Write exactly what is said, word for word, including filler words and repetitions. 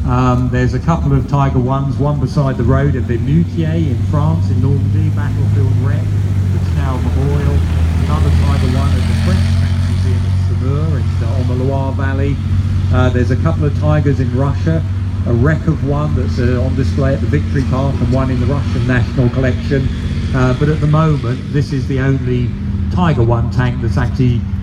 Um, there's a couple of Tiger ones, one beside the road at Vimoutier in France, in Normandy, battlefield wreck, the Tower Memorial. Another Tiger one at the French Tank Museum at Saumur in the, on the Loire Valley. Uh, there's a couple of Tigers in Russia, a wreck of one that's uh, on display at the Victory Park and one in the Russian National Collection. Uh, but at the moment, this is the only Tiger one tank that's actually